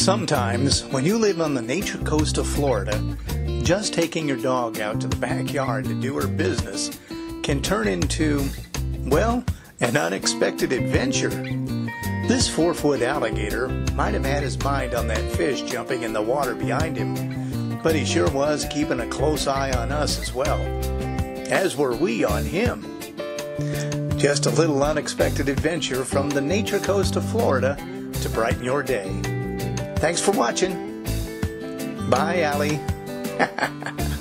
Sometimes, when you live on the nature coast of Florida, just taking your dog out to the backyard to do her business can turn into, well, an unexpected adventure. This 4-foot alligator might have had his mind on that fish jumping in the water behind him, but he sure was keeping a close eye on us as well, as were we on him. Just a little unexpected adventure from the nature coast of Florida to brighten your day. Thanks for watching. Bye, Allie.